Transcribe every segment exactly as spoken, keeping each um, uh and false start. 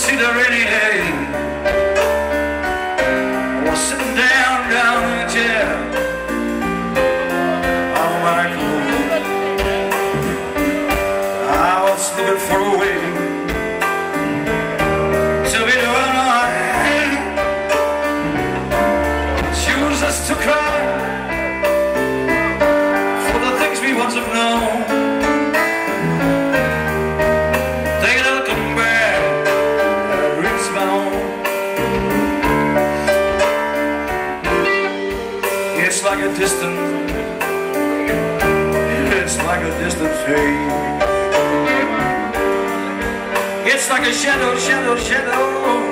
see the rainy day. I was sitting down, down in a chair on my coat. I was looking for a way to be doing alright. Choose us to cry for the things we once have known. It's like a distant, it's like a distant fade. It's like a shadow, shadow, shadow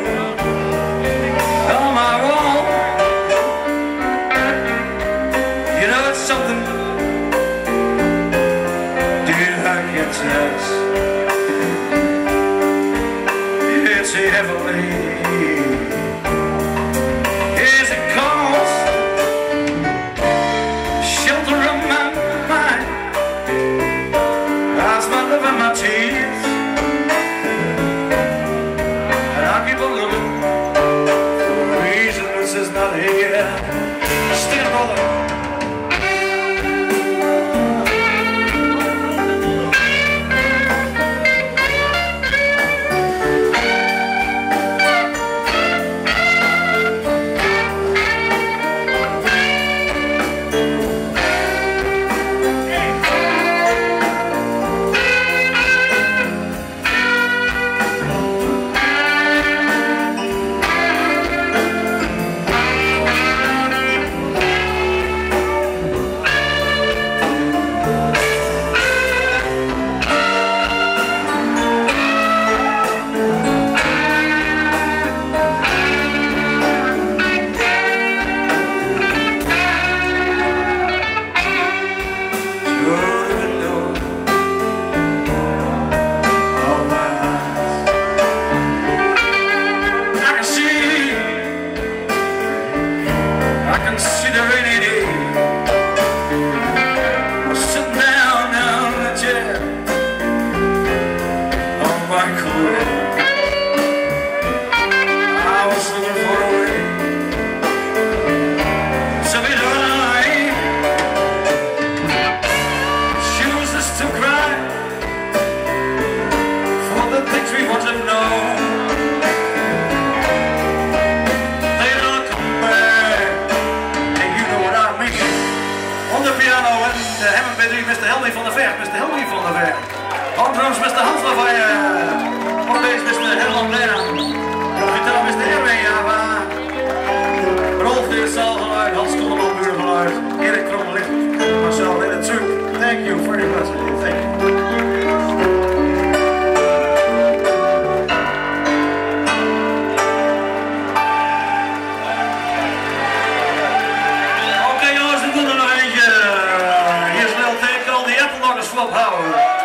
on my wall. You know it's something, dear, I can't test. It's heavily. Not here. Still brother. I was looking for a way to be alive. Choose us to cry for the things we want to know. They don't come back, and you know what I mean. On the piano en de hammer battery, Mister Helmy van der Berg, Mister Helmy van der Berg. On drums, Mister Hans Lafayette. On bass, Mister Herman Lena. Op gitaar, Mister Erwin Java. Rolf de zaalgeluid, Hans Kolleman buurgeluid. Erik Krommelich, Marcel in het truc. Thank you very much. Thank you. Oké jongens, we doen er nog eentje. Hier is Lil Take on the Apple Swap Power.